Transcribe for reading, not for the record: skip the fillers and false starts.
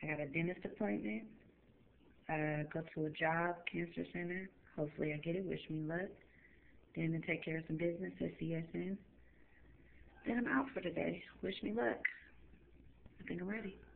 I got a dentist appointment. Go to a job, cancer center. Hopefully I get it. Wish me luck. Then to take care of some business at CSN. Then I'm out for the day. Wish me luck. I think I'm ready.